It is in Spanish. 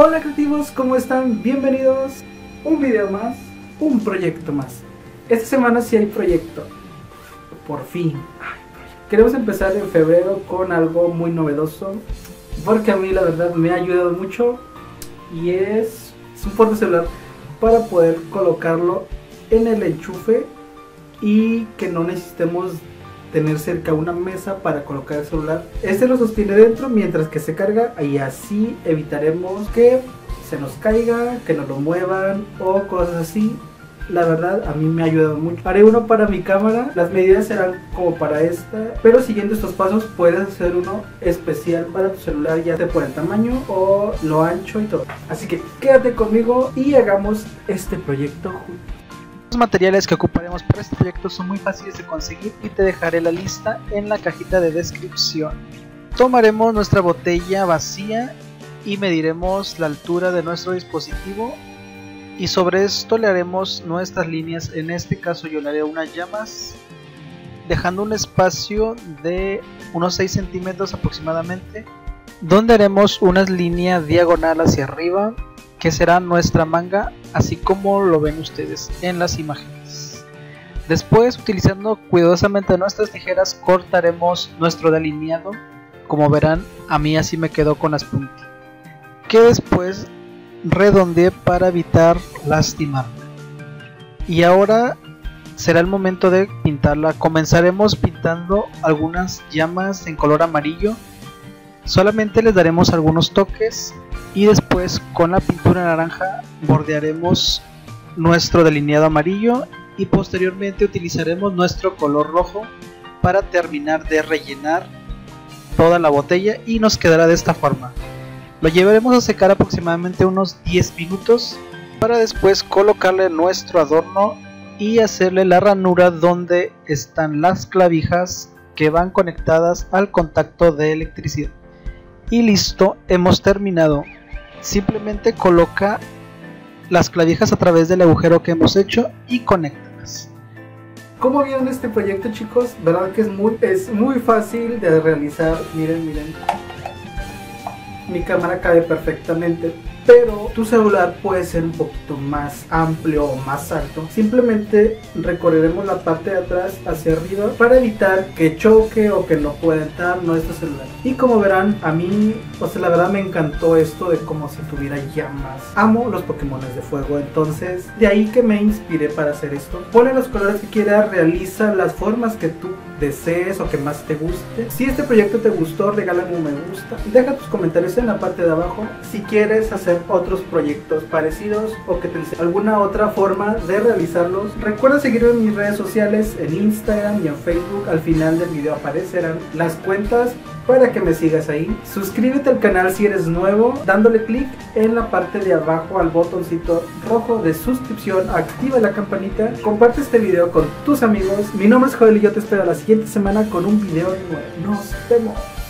Hola creativos, ¿cómo están? Bienvenidos. Un video más, un proyecto más. Esta semana sí hay proyecto. Por fin. Queremos empezar en febrero con algo muy novedoso, porque a mí la verdad me ha ayudado mucho. Y es un puerto celular para poder colocarlo en el enchufe y que no necesitemos tener cerca una mesa para colocar el celular. Este lo sostiene dentro mientras que se carga, y así evitaremos que se nos caiga, que nos lo muevan o cosas así. La verdad a mí me ha ayudado mucho. Haré uno para mi cámara, las medidas serán como para esta, pero siguiendo estos pasos puedes hacer uno especial para tu celular, ya sea por el tamaño o lo ancho y todo. Así que quédate conmigo y hagamos este proyecto juntos. Los materiales que ocuparemos para este proyecto son muy fáciles de conseguir y te dejaré la lista en la cajita de descripción. Tomaremos nuestra botella vacía y mediremos la altura de nuestro dispositivo, y sobre esto le haremos nuestras líneas. En este caso yo le haré unas llamas, dejando un espacio de unos 6 centímetros aproximadamente, donde haremos una línea diagonal hacia arriba, que será nuestra manga, así como lo ven ustedes en las imágenes. Después, utilizando cuidadosamente nuestras tijeras, cortaremos nuestro delineado. Como verán, a mí así me quedó con las puntas, que después redondeé para evitar lastimarme. Y ahora será el momento de pintarla. Comenzaremos pintando algunas llamas en color amarillo. Solamente les daremos algunos toques y después con la pintura naranja bordearemos nuestro delineado amarillo, y posteriormente utilizaremos nuestro color rojo para terminar de rellenar toda la botella, y nos quedará de esta forma. Lo llevaremos a secar aproximadamente unos 10 minutos para después colocarle nuestro adorno y hacerle la ranura donde están las clavijas que van conectadas al contacto de electricidad. Y listo, hemos terminado. Simplemente coloca las clavijas a través del agujero que hemos hecho y conéctalas. ¿Cómo vieron este proyecto, chicos? ¿Verdad que es muy fácil de realizar? Miren. Mi cámara cabe perfectamente, pero tu celular puede ser un poquito más amplio o más alto. Simplemente recorreremos la parte de atrás hacia arriba para evitar que choque o que no pueda entrar nuestro celular. Y como verán, a mí, la verdad me encantó esto de como si tuviera llamas. Amo los Pokémones de fuego, entonces de ahí que me inspiré para hacer esto. Ponle los colores que quieras, realiza las formas que tú desees o que más te guste. Si este proyecto te gustó, regálame un me gusta, deja tus comentarios en la parte de abajo si quieres hacer otros proyectos parecidos o que te enseñe alguna otra forma de realizarlos. Recuerda seguirme en mis redes sociales, en Instagram y en Facebook. Al final del video aparecerán las cuentas para que me sigas ahí. Suscríbete al canal si eres nuevo, dándole clic en la parte de abajo al botoncito rojo de suscripción, activa la campanita, comparte este video con tus amigos. Mi nombre es Joel y yo te espero la siguiente semana con un video nuevo. Nos vemos.